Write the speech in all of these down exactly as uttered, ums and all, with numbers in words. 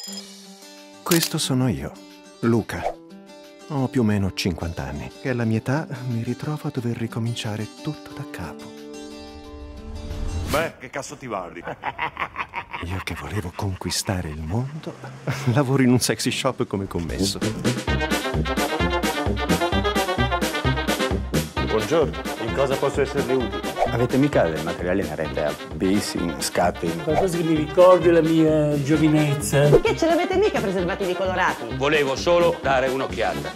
Questo sono io, Luca. Ho più o meno cinquanta anni e alla mia età mi ritrovo a dover ricominciare tutto da capo. Beh, che cazzo ti guardi? Io che volevo conquistare il mondo, lavoro in un sexy shop come commesso. Buongiorno, in cosa posso esservi utile? Avete mica del materiale inerente a basing, scatting? Qualcosa che mi ricordi la mia giovinezza. Perché ce l'avete mica preservativi colorati? Volevo solo dare un'occhiata.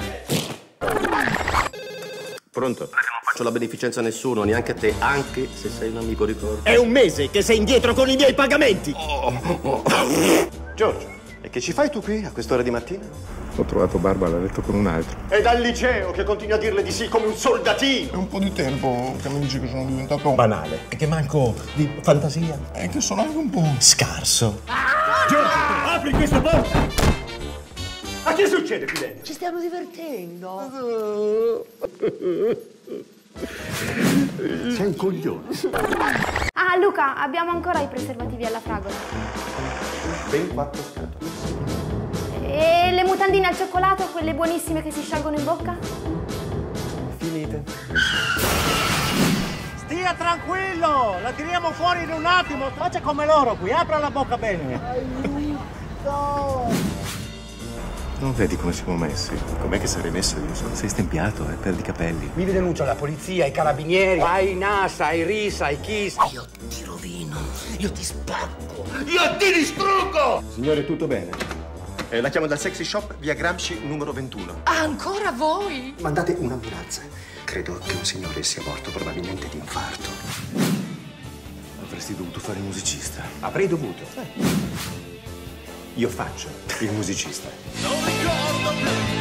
Pronto? Non faccio la beneficenza a nessuno, neanche a te, anche se sei un amico ricordo. È un mese che sei indietro con i miei pagamenti! Oh, oh. Giorgio, e che ci fai tu qui a quest'ora di mattina? Ho trovato Barbara a letto con un altro. È dal liceo che continui a dirle di sì come un soldatino! È un po' di tempo che mi dici che sono diventato banale e che manco di fantasia e che sono anche un po' scarso. Giorgio, apri questa porta! Ma che succede qui dentro? Ci stiamo divertendo. Sei un coglione. Ah, Luca, abbiamo ancora i preservativi alla fragola. Ben quattro scatole. E le mutandine al cioccolato, quelle buonissime che si sciolgono in bocca? Finite. Stia tranquillo, la tiriamo fuori in un attimo. Faccia come loro qui, apra la bocca bene. Aiuto! Non vedi come siamo messi? Com'è che sarei messo io? Sei stempiato, eh? Perdi i capelli. Mi denuncio alla polizia, ai carabinieri, ai NASA, ai RISA, ai KISS. Io ti rovino, io ti spacco, io ti distruggo! Signore, tutto bene? Eh, la chiamo dal sexy shop via Gramsci numero ventuno. Ancora voi? Mandate un'ambulanza. Credo che un signore sia morto probabilmente di infarto. Avresti dovuto fare il musicista. Avrei dovuto. Eh. Io faccio il musicista. Non ricordo più